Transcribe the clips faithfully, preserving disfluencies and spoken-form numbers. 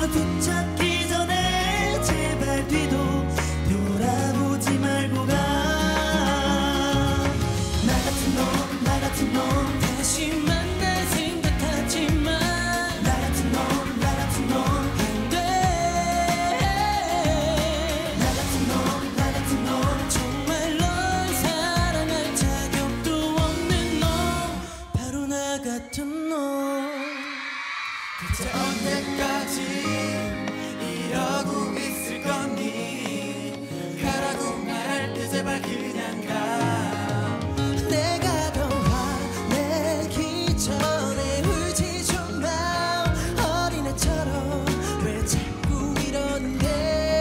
붙잡기 전에 제발 뒤도 돌아보지 말고 가. 나 같은 놈, 나 같은 놈 다시 만날 생각하지만 나 같은 놈, 나 같은 놈 안 돼. 나 같은 놈, 나 같은 놈 정말 널 사랑할 자격도 없는 놈, 바로 나 같은 놈. 대체 언제까지 이러고 있을 거니? 가라고 말할 때 제발 그냥 가. 내가 더 화내기 전에 울지 좀 마. 어린애처럼 왜 자꾸 이러는데.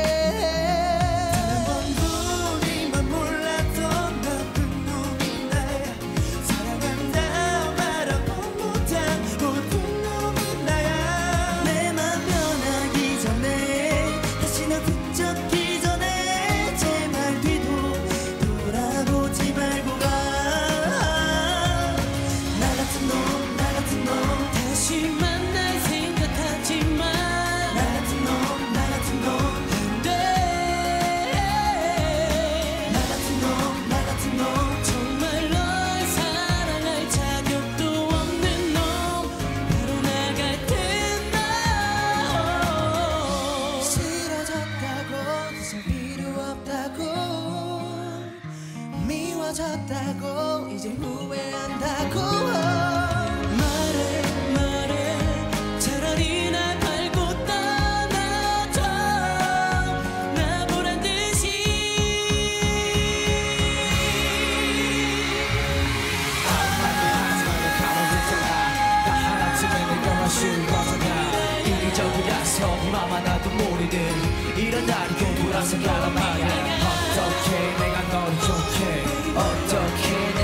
단 한 번뿐이만 몰랐던 나쁜 놈이 나야. 사랑한다 말하고 못한 모든 놈이 나야. 내 맘 변하기 전에 다시 널 붙잡기 전에 제발 뒤도 돌아보지 말고 가. 나 같은 놈, 나 같은 놈 다시 만날 생각하지만 나 같은 놈, 나 같은 놈 안 돼. 나 같은 놈, 나 같은 놈 정말 널 사랑할 자격도 없는 놈, 바로 나 같은 놈. 싫어졌다고 더 이상 필요 없다고 미워졌다고 이제 후회한다고 말해 말해. 차라리 날 말고 떠나줘. 나 보란 듯이 이기적이라서 맘 하나도 모르듯 이런 날이 곧 돌아서 가란 말이야. 어떻게 내가 널 좋게 어떻게